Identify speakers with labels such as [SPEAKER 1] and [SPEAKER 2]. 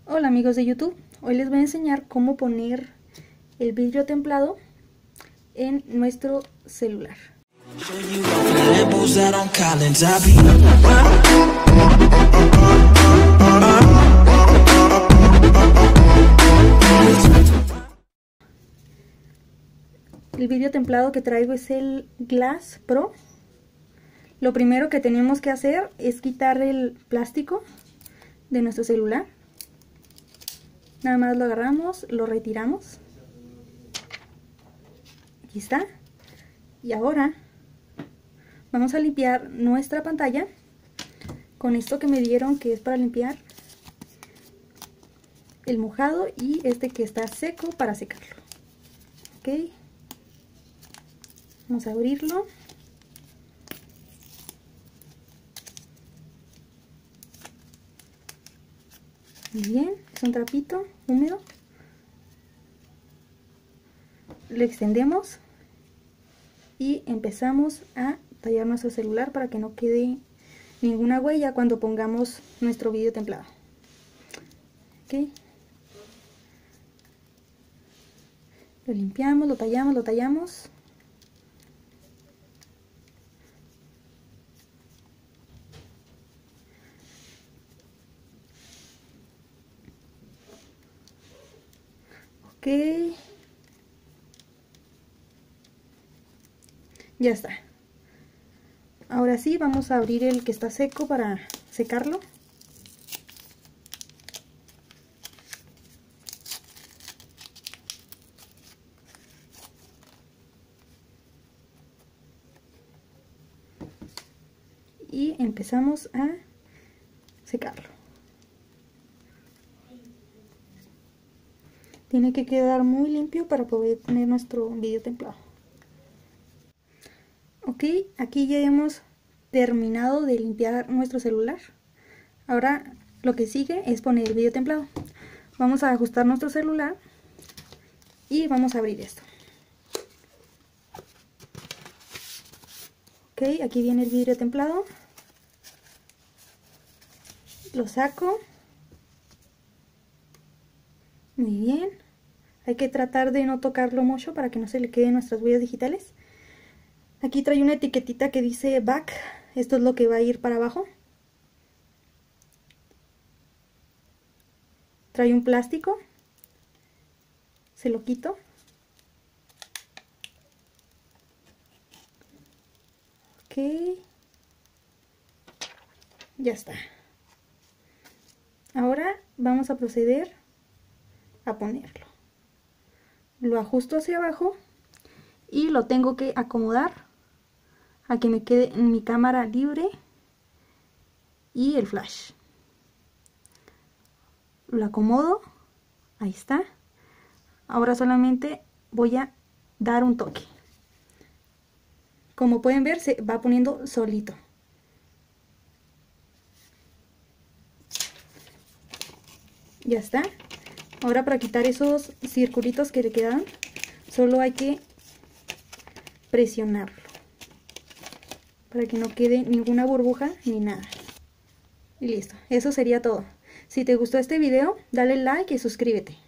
[SPEAKER 1] Hola amigos de YouTube, hoy les voy a enseñar cómo poner el vidrio templado en nuestro celular. El vidrio templado que traigo es el Glass Pro. Lo primero que tenemos que hacer es quitar el plástico de nuestro celular. Nada más lo agarramos, lo retiramos. Aquí está. Y ahora vamos a limpiar nuestra pantalla con esto que me dieron, que es para limpiar el mojado, y este que está seco para secarlo. Ok, vamos a abrirlo. Muy bien, es un trapito húmedo. Lo extendemos y empezamos a tallar nuestro celular para que no quede ninguna huella cuando pongamos nuestro vidrio templado. Ok, lo limpiamos, lo tallamos. Ok, ya está. Ahora sí, vamos a abrir el que está seco para secarlo. Y empezamos a secarlo. Tiene que quedar muy limpio para poder poner nuestro vidrio templado. Ok, aquí ya hemos terminado de limpiar nuestro celular. Ahora lo que sigue es poner el vidrio templado. Vamos a ajustar nuestro celular y vamos a abrir esto. Ok, aquí viene el vidrio templado. Lo saco. Muy bien. Hay que tratar de no tocarlo mucho para que no se le queden nuestras huellas digitales. Aquí trae una etiquetita que dice back. Esto es lo que va a ir para abajo. Trae un plástico. Se lo quito. Ok. Ya está. Ahora vamos a proceder a ponerlo. Lo ajusto hacia abajo y lo tengo que acomodar a que me quede en mi cámara libre y el flash. Lo acomodo, ahí está. Ahora solamente voy a dar un toque. Como pueden ver, se va poniendo solito. Ya está. Ahora, para quitar esos circulitos que le quedaron, solo hay que presionarlo para que no quede ninguna burbuja ni nada. Y listo, eso sería todo. Si te gustó este video, dale like y suscríbete.